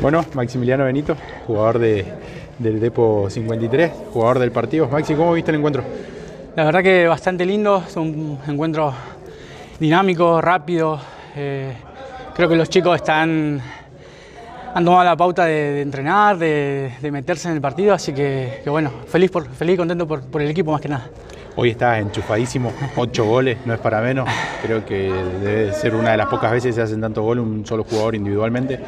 Bueno, Maximiliano Benito, jugador del Depo 53, jugador del partido. Maxi, ¿cómo viste el encuentro? La verdad que bastante lindo, es un encuentro dinámico, rápido. Creo que los chicos han tomado la pauta de entrenar, de meterse en el partido, así que bueno, feliz y contento por el equipo más que nada. Hoy estás enchufadísimo, 8 goles, no es para menos. Creo que debe ser una de las pocas veces que se hacen tantos goles un solo jugador individualmente.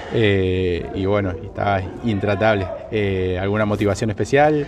Y bueno, está intratable. ¿Alguna motivación especial?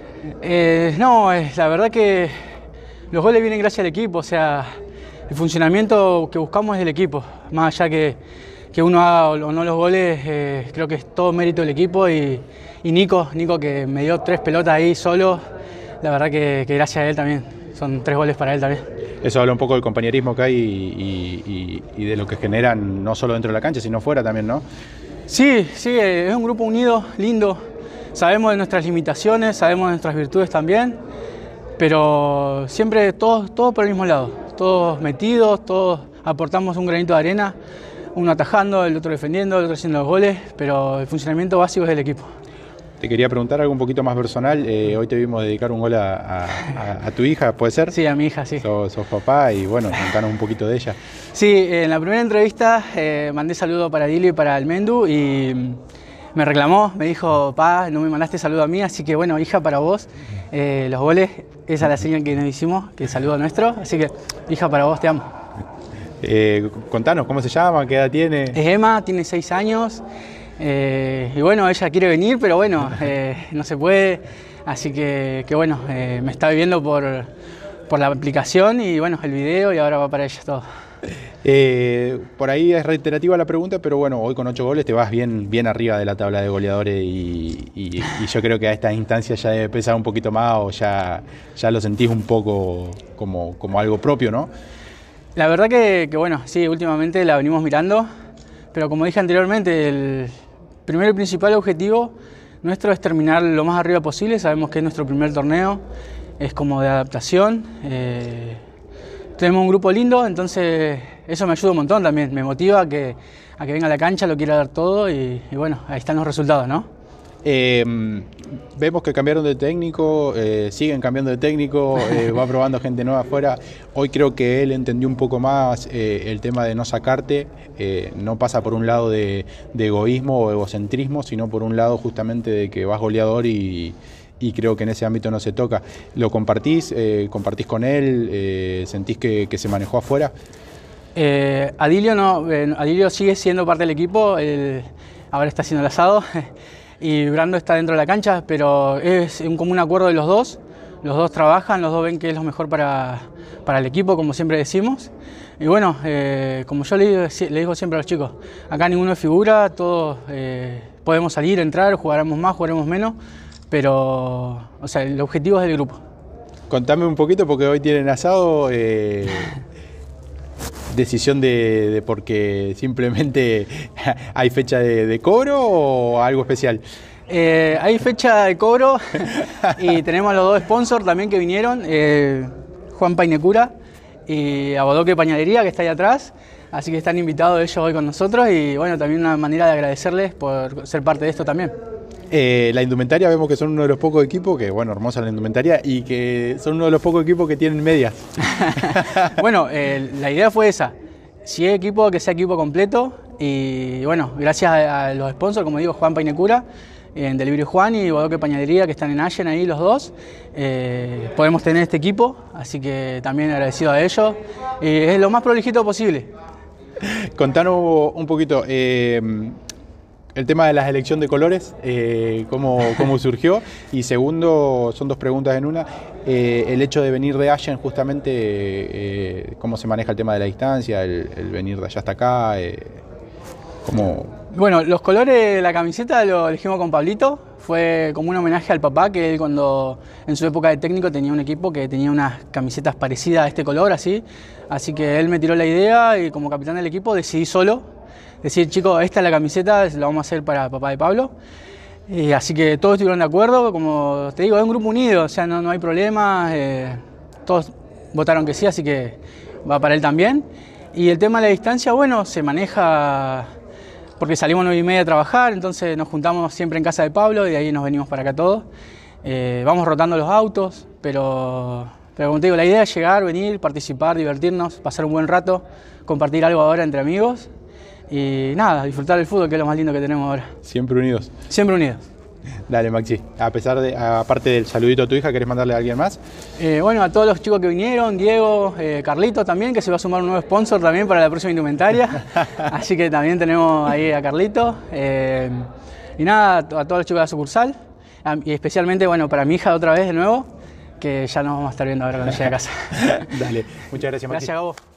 No, la verdad que los goles vienen gracias al equipo, o sea, el funcionamiento que buscamos es del equipo. Más allá que uno haga o no los goles, creo que es todo mérito del equipo y Nico que me dio 3 pelotas ahí solo. La verdad que gracias a él también, son 3 goles para él también. Eso habla un poco del compañerismo que hay y de lo que generan no solo dentro de la cancha, sino fuera también, ¿no? Sí, es un grupo unido, lindo. Sabemos de nuestras limitaciones, sabemos de nuestras virtudes también, pero siempre todos por el mismo lado, todos metidos, todos aportamos un granito de arena, uno atajando, el otro defendiendo, el otro haciendo los goles, pero el funcionamiento básico es del equipo. Te quería preguntar algo un poquito más personal. Hoy te vimos dedicar un gol a tu hija, ¿puede ser? Sí, a mi hija, sí. Sos papá y bueno, contanos un poquito de ella. Sí, en la primera entrevista mandé saludo para Dilio y para Almendu y me reclamó, me dijo, pa, no me mandaste saludo a mí, así que bueno, hija, para vos, los goles, esa es la señal que nos hicimos, que el saludo nuestro, así que hija, para vos, te amo. Contanos, ¿cómo se llama? ¿Qué edad tiene? Es Emma, tiene 6 años. Y bueno, ella quiere venir, pero bueno, no se puede, así que bueno, me está viendo por la aplicación y bueno, el video y ahora va para ella todo. Por ahí es reiterativa la pregunta, pero bueno, hoy con 8 goles te vas bien arriba de la tabla de goleadores y yo creo que a estas instancias ya debe pesar un poquito más o ya lo sentís un poco como algo propio, ¿no? La verdad que bueno, sí, últimamente la venimos mirando, pero como dije anteriormente, el primer y principal objetivo nuestro es terminar lo más arriba posible. Sabemos que es nuestro primer torneo, es como de adaptación. Tenemos un grupo lindo, entonces eso me ayuda un montón también, me motiva a que venga a la cancha, lo quiera dar todo y bueno, ahí están los resultados, ¿no? Vemos que cambiaron de técnico, siguen cambiando de técnico, va probando gente nueva afuera. Hoy creo que él entendió un poco más el tema de no sacarte, no pasa por un lado de egoísmo o egocentrismo, sino por un lado justamente de que vas goleador y creo que en ese ámbito no se toca. ¿Lo compartís? ¿Compartís con él? ¿Sentís que se manejó afuera? Adilio no, Adilio sigue siendo parte del equipo, él ahora está haciendo el asado. Y Brando está dentro de la cancha, pero es un común acuerdo de los dos trabajan, los dos ven que es lo mejor para el equipo, como siempre decimos. Y bueno, como yo le digo siempre a los chicos, acá ninguno es figura, todos podemos salir, entrar, jugaremos más, jugaremos menos, pero o sea, el objetivo es del grupo. Contame un poquito porque hoy tienen asado. ¿Decisión de porque simplemente hay fecha de cobro o algo especial? Hay fecha de cobro y tenemos a los 2 sponsors también que vinieron, Juan Painecura y Abodoque Pañalería, que está ahí atrás, así que están invitados ellos hoy con nosotros y bueno, también una manera de agradecerles por ser parte de esto también. La indumentaria, vemos que son uno de los pocos equipos, que bueno, hermosa la indumentaria, y que son uno de los pocos equipos que tienen medias. Bueno, la idea fue esa, si es equipo, que sea equipo completo, y bueno, gracias a los sponsors, como digo, Juan Painecura, en Delivery Juan y Bodoque Pañalería, que están en Allen ahí los dos, podemos tener este equipo, así que también agradecido a ellos, es lo más prolijito posible. Contanos un poquito, el tema de la elección de colores, cómo surgió, y segundo, son 2 preguntas en una, el hecho de venir de Allen justamente, cómo se maneja el tema de la distancia, el venir de allá hasta acá, cómo... Bueno, los colores de la camiseta lo elegimos con Pablito, fue como un homenaje al papá, que él cuando en su época de técnico tenía un equipo que tenía unas camisetas parecidas a este color, así que él me tiró la idea y como capitán del equipo decidí solo decir, chicos, esta es la camiseta, la vamos a hacer para papá de Pablo. Así que todos estuvieron de acuerdo, como te digo, es un grupo unido, o sea, no hay problema, todos votaron que sí, así que va para él también. Y el tema de la distancia, bueno, se maneja porque salimos 9:30 a trabajar, entonces nos juntamos siempre en casa de Pablo y de ahí nos venimos para acá todos. Vamos rotando los autos, pero como te digo, la idea es llegar, venir, participar, divertirnos, pasar un buen rato, compartir algo ahora entre amigos y nada, disfrutar del fútbol, que es lo más lindo que tenemos ahora. Siempre unidos. Siempre unidos. Dale, Maxi. Aparte del saludito a tu hija, ¿querés mandarle a alguien más? Bueno, a todos los chicos que vinieron, Diego, Carlito también, que se va a sumar un nuevo sponsor también para la próxima indumentaria. Así que también tenemos ahí a Carlito. Y nada, a todos los chicos de la sucursal. Y especialmente, bueno, para mi hija otra vez de nuevo, que ya nos vamos a estar viendo ahora cuando llegue a casa. Dale, muchas gracias, Maxi. Gracias a vos.